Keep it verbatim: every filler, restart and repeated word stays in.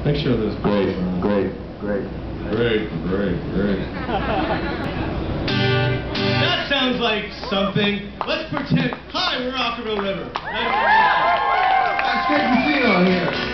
Picture of this. Great, great, great. Great, great, great. That sounds like something. Let's pretend. Hi, we're Ockerville River. That's great to see you all here.